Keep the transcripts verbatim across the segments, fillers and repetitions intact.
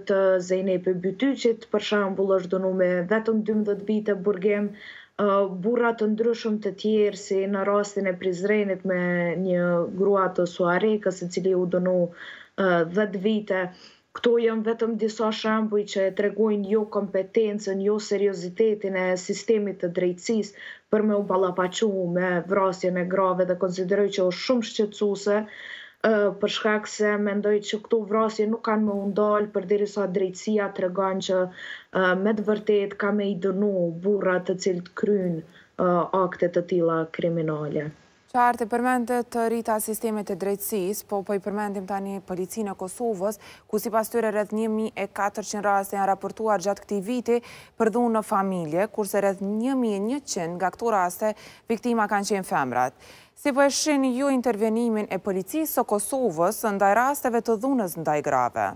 të Zejnepi Bytyqit, për shembull, është dënuar me vetëm dymbëdhjetë vite burgim. Uh, burra të ndryshëm të tjerë, si në rastin e Prizrenit me një grua të Suarekës, i cili u dënu uh, dhjetë vite. Këto janë vetëm disa shembuj që tregojnë jo kompetencën, jo seriozitetin e sistemit të drejtësisë për me u ballafaqu me vrasjen e grave, dhe konsideroj që është shumë shqetësuese, për shkak se mendoj që këto vrasje nuk kanë më u ndalë përderisa drejtësia tregon që me të vërtetë ka me i dënu burra të cilët kryjnë akte të tilla kriminale. Qartë, përmendet të rrita sistemet e drejtësisë, po po i përmendim tani Policinë e Kosovës, ku sipas tyre rreth një mijë e katërqind raste janë raportuar gjatë këtij viti për dhunë në familje, kurse rreth një mijë e njëqind nga këto raste viktima kanë qenë femrat. Si po e shihni ju intervenimin e Policisë së Kosovës ndaj rasteve të dhunës ndaj grave?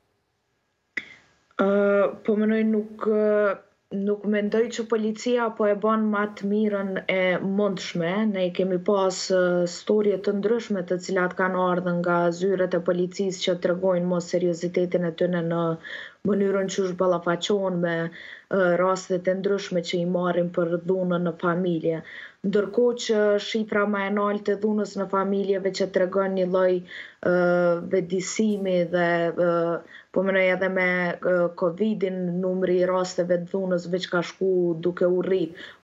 Uh, po mendoj nuk uh, nuk mendoj që policia po e bën më të mirën e mundshme. Ne kemi pas uh, storje të ndryshme të cilat kanë ardhur nga zyret e policisë që tregojnë mos seriozitetin e tyre në mënyrën që është ballafaqohen me uh, rastet e ndryshme që i marrin për dhunën në familje. Ndërkohë që shifra më e lartë e dhunës në familjeve që tregon një lloj uh, vetëdijsimi dhe uh, po mendoj edhe me uh, Covidin, numri i rasteve të dhunës veç ka shku duke u rrit.